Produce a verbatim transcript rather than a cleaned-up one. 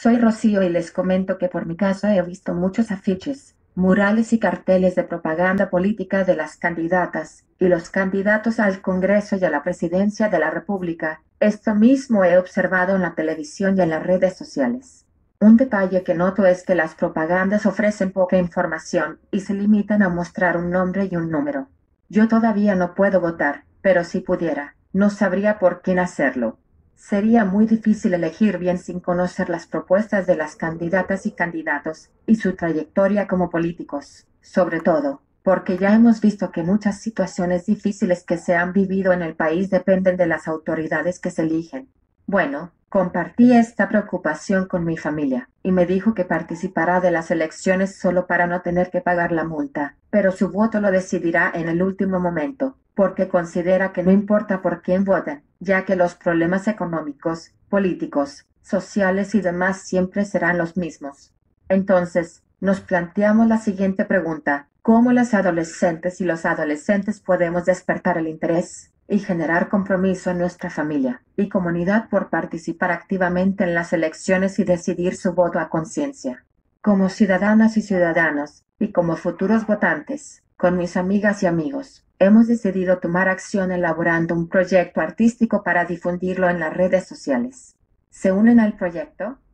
Soy Rocío y les comento que por mi casa he visto muchos afiches, murales y carteles de propaganda política de las candidatas y los candidatos al Congreso y a la presidencia de la República. Esto mismo he observado en la televisión y en las redes sociales. Un detalle que noto es que las propagandas ofrecen poca información y se limitan a mostrar un nombre y un número. Yo todavía no puedo votar, pero si pudiera, no sabría por quién hacerlo. Sería muy difícil elegir bien sin conocer las propuestas de las candidatas y candidatos, y su trayectoria como políticos, sobre todo, porque ya hemos visto que muchas situaciones difíciles que se han vivido en el país dependen de las autoridades que se eligen. Bueno, compartí esta preocupación con mi familia, y me dijo que participará de las elecciones solo para no tener que pagar la multa, pero su voto lo decidirá en el último momento, porque considera que no importa por quién voten, ya que los problemas económicos, políticos, sociales y demás siempre serán los mismos. Entonces, nos planteamos la siguiente pregunta: ¿cómo las adolescentes y los adolescentes podemos despertar el interés y generar compromiso en nuestra familia y comunidad por participar activamente en las elecciones y decidir su voto a conciencia? Como ciudadanas y ciudadanos, y como futuros votantes, con mis amigas y amigos, hemos decidido tomar acción elaborando un proyecto artístico para difundirlo en las redes sociales. ¿Se unen al proyecto?